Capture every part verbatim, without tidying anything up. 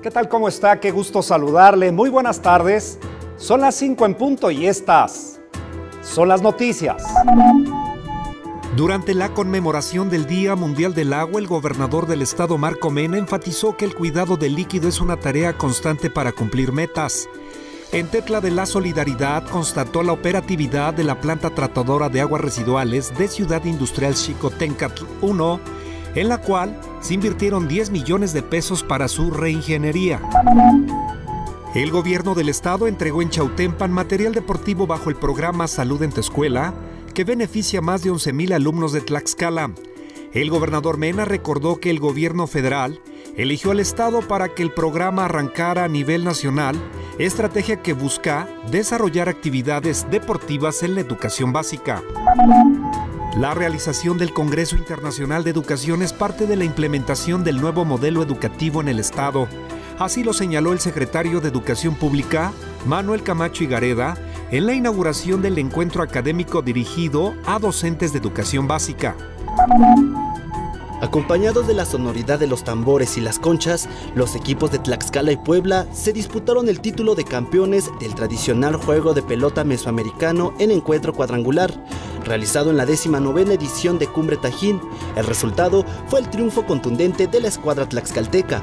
¿Qué tal? ¿Cómo está? Qué gusto saludarle. Muy buenas tardes. Son las cinco en punto y estas son las noticias. Durante la conmemoración del Día Mundial del Agua, el gobernador del estado, Marco Mena, enfatizó que el cuidado del líquido es una tarea constante para cumplir metas. En Tetla de la Solidaridad constató la operatividad de la planta tratadora de aguas residuales de Ciudad Industrial Xicoténcatl uno, en la cual se invirtieron diez millones de pesos para su reingeniería. El gobierno del estado entregó en Chautempan material deportivo bajo el programa Salud en tu Escuela, que beneficia a más de once mil alumnos de Tlaxcala. El gobernador Mena recordó que el gobierno federal eligió al estado para que el programa arrancara a nivel nacional, estrategia que busca desarrollar actividades deportivas en la educación básica. La realización del Congreso Internacional de Educación es parte de la implementación del nuevo modelo educativo en el estado. Así lo señaló el secretario de Educación Pública, Manuel Camacho Higareda, en la inauguración del encuentro académico dirigido a docentes de educación básica. Acompañados de la sonoridad de los tambores y las conchas, los equipos de Tlaxcala y Puebla se disputaron el título de campeones del tradicional juego de pelota mesoamericano en encuentro cuadrangular, realizado en la décima novena edición de Cumbre Tajín. El resultado fue el triunfo contundente de la escuadra tlaxcalteca.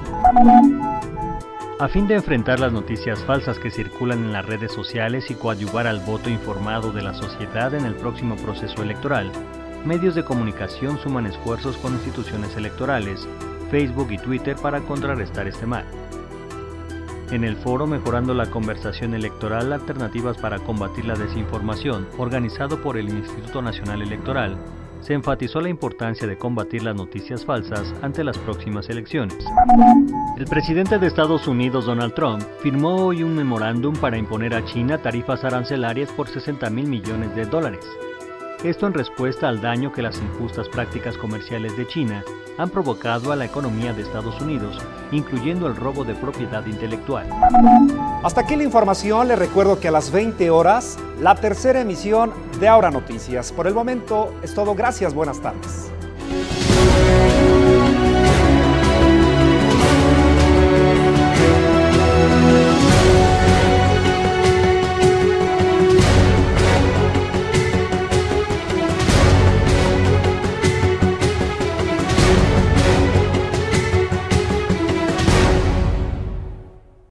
A fin de enfrentar las noticias falsas que circulan en las redes sociales y coadyuvar al voto informado de la sociedad en el próximo proceso electoral, medios de comunicación suman esfuerzos con instituciones electorales, Facebook y Twitter para contrarrestar este mal. En el foro Mejorando la Conversación Electoral, Alternativas para Combatir la Desinformación, organizado por el Instituto Nacional Electoral, se enfatizó la importancia de combatir las noticias falsas ante las próximas elecciones. El presidente de Estados Unidos, Donald Trump, firmó hoy un memorándum para imponer a China tarifas arancelarias por sesenta mil millones de dólares. Esto en respuesta al daño que las injustas prácticas comerciales de China han provocado a la economía de Estados Unidos, incluyendo el robo de propiedad intelectual. Hasta aquí la información. Les recuerdo que a las veinte horas, la tercera emisión de Ahora Noticias. Por el momento es todo. Gracias. Buenas tardes.